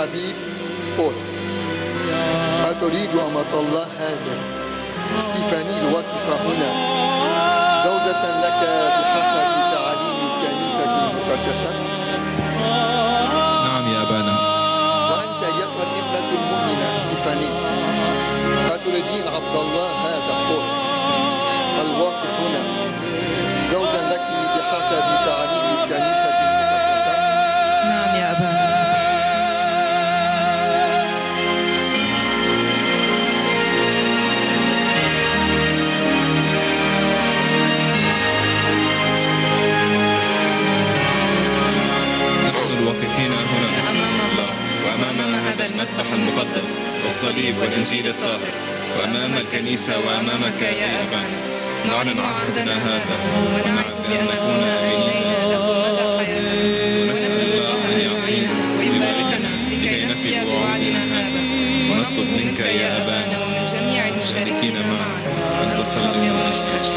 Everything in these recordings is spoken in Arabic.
الحبيب بول. أتريد أمة الله هذا ستيفاني الواقفة هنا زوجة لك بحسب تعاليم الكنيسة المقدسة؟ نعم يا أبانا. وأنت أيتها الابنة المؤمنة ستيفاني أتريدين عبد الله هذا بول الواقف هنا زوجا لك بحسب تعاليم الكنيسة المقدسة؟ نعم يا أبانا. نحن الواقفين هنا أمام الله وأمام هذا المذبح المقدس والصليب والإنجيل الطاهر وأمام الكنيسة وأمامك يا أبانا نعلن عهدنا هذا ونعد بأن نكون آمنين له مدى حياتنا ونسأل الله أن يعطينا ويباركنا لكي نفي بوعدنا هذا ونطلب منك يا أبانا ومن جميع المشاركين معنا أن تصلي ونجتهد.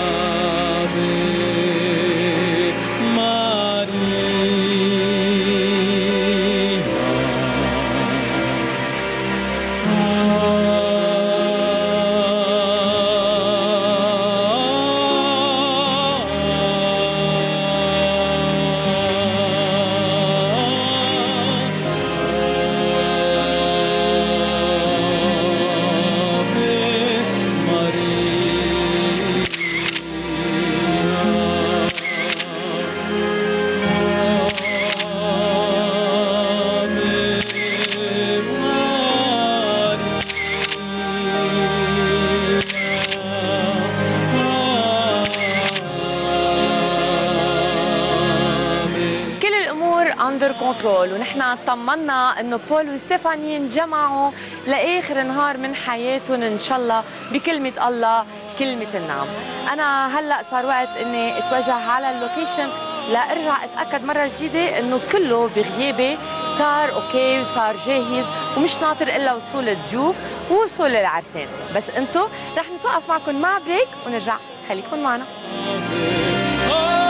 اندر كنترول، ونحن طمنا انه بول وستيفاني انجمعوا لاخر نهار من حياتهم ان شاء الله بكلمه الله كلمه النعم. انا هلا صار وقت اني اتوجه على اللوكيشن لارجع اتاكد مره جديده انه كله بغيابي صار اوكي وصار جاهز ومش ناطر الا وصول الضيوف ووصول العرسان. بس انتم رح نتوقف معكم مع بريك ونرجع، خليكم معنا.